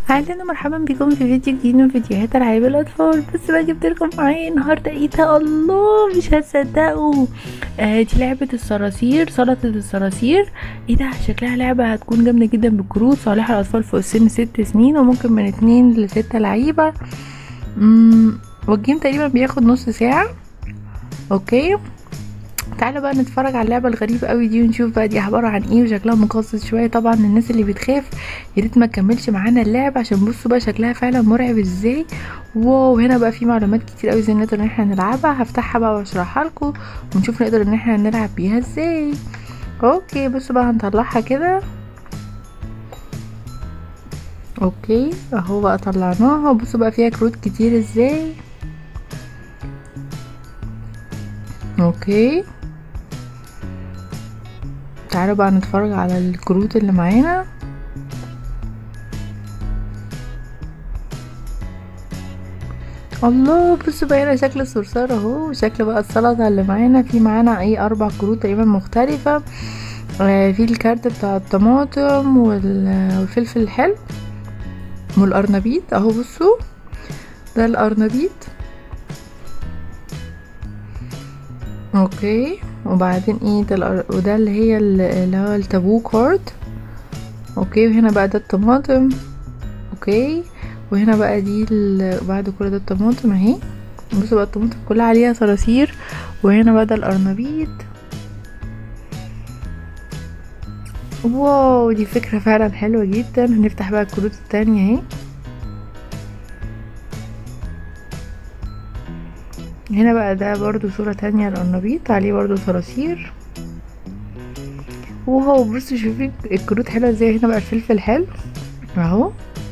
اهلا ومرحبا بكم في فيديو جديد من فيديوهات العاب الاطفال. بس بقى جبت لكم معايا النهارده ايه ده، الله مش هتصدقوا. دي لعبه الصراصير، سلطه الصراصير. ايه ده، شكلها لعبه هتكون جامده جدا بالكروت، صالحه للاطفال فوق السن 6 سنين، وممكن من 2 ل6 لعيبه. والجيم تقريبا بياخد نص ساعه. اوكي، تعالوا بقى نتفرج على اللعبه الغريبه قوي دي ونشوف بقى دي عباره عن ايه، وشكلها مقزز شويه. طبعا الناس اللي بتخاف يا ريت ما تكملش معانا اللعبه، عشان بصوا بقى شكلها فعلا مرعب ازاي. واو، هنا بقى في معلومات كتير قوي ازاي نقدر ان احنا نلعبها. هفتحها بقى واشرحها لكم ونشوف نقدر ان احنا نلعب بيها ازاي. اوكي، بصوا بقى هنطلعها كده. اوكي اهو بقى طلعناها، بصوا بقى فيها كروت كتير ازاي. اوكي، تعالوا بقى نتفرج على الكروت اللي معانا. الله، بصوا بقى هنا شكل الصرصار اهو، شكل بقى السلطة اللي معانا. في معانا ايه 4 كروت تقريبا مختلفة. في الكارت بتاع الطماطم والفلفل الحلو والقرنبيط اهو، بصوا ده القرنبيط. اوكي، وبعدين ايه ده وده اللي هي اللي هو التابو كارد. اوكي، وهنا بقى ده الطماطم. اوكي، وهنا بقى دي بعد كل ده الطماطم اهي. بصوا بقى الطماطم كلها عليها صراصير، وهنا بقى ده القرنبيط. واو، دي فكرة فعلا حلوة جدا. هنفتح بقى الكروت التانية اهي. هنا بقى ده برضو صورة تانية للقرنبيط، عليه برضو صراصير. واو، بصوا شوفي الكروت حلوة ازاي. هنا بقى الفلفل حلو اهو.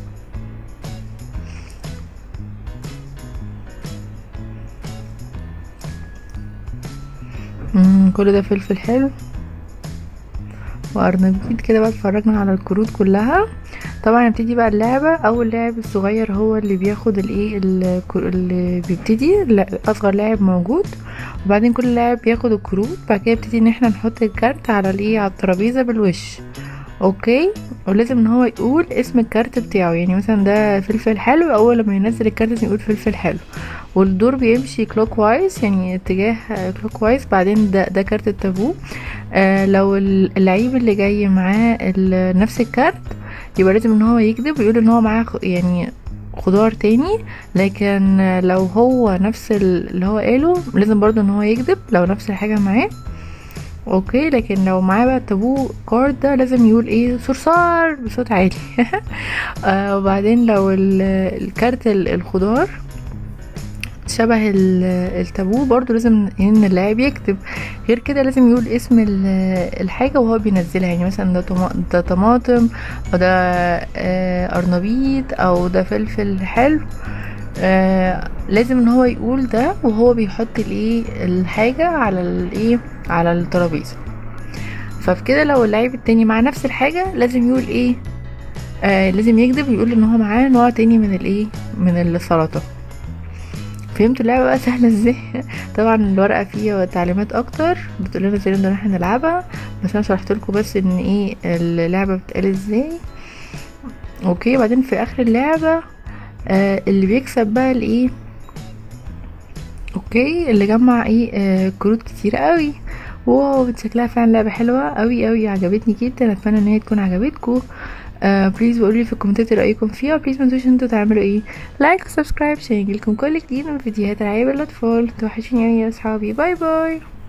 كل ده فلفل حلو وقرنبيط كده. بقى اتفرجنا على الكروت كلها. طبعا هنبتدي بقى اللعبة. اول لاعب الصغير هو اللي بياخد الايه اللي بيبتدي، اصغر لاعب موجود. وبعدين كل لاعب بياخد الكروت. بعد كده نبتدي ان احنا نحط الكارت على الايه، على الترابيزة بالوش. اوكي، ولازم ان هو يقول اسم الكارت بتاعه. يعني مثلا ده فلفل حلو، اول لما ينزل الكارت لازم يقول فلفل حلو. والدور بيمشي كلوك وايز، يعني اتجاه كلوك وايز. بعدين ده كارت التابو. لو اللعيب اللي جاي معاه نفس الكارت، يبقى لازم ان هو يكذب ويقول ان هو معاه يعني خضار تاني. لكن لو هو نفس اللي هو قاله، لازم برضو ان هو يكذب لو نفس الحاجة معاه. اوكي، لكن لو معاه بقى التابو كارد ده، لازم يقول ايه صرصار بصوت عالي. وبعدين لو الكارت الخضار شبه التابو، برضو لازم ان اللاعب يكتب. غير كده لازم يقول اسم الحاجة وهو بينزلها. يعني مثلا ده طماطم، او ده قرنبيط، او ده فلفل حلو. لازم ان هو يقول ده وهو بيحط الايه الحاجة على الايه، على الترابيزة. ففي كده لو اللعيب التاني مع نفس الحاجة، لازم يقول ايه، لازم يكذب ويقول ان هو معاه نوع تاني من الايه، من السلطة. فهمتوا اللعبة بقى سهلة ازاي؟ طبعا الورقة فيها تعليمات اكتر بتقول لنا ازاي نقدر احنا نلعبها، بس انا شرحت لكم بس ان ايه اللعبة بتقال ازاي. اوكي، بعدين في اخر اللعبة اللي بيكسب بقى الايه، اوكي، اللي جمع ايه كروت كتير قوي. واو، شكلها فعلا لعبة حلوة قوي قوي، عجبتني جدا. اتمنى ان هي تكون عجبتكم. بليز بقولي في الكومنتات إيه رايكم فيها. بليز متنسوش انتوا تعملوا ايه، لايك وسبسكرايب عشان يجيلكم كل جديد من فيديوهات العاب الاطفال. توحشوني يا اصحابي، باي باي.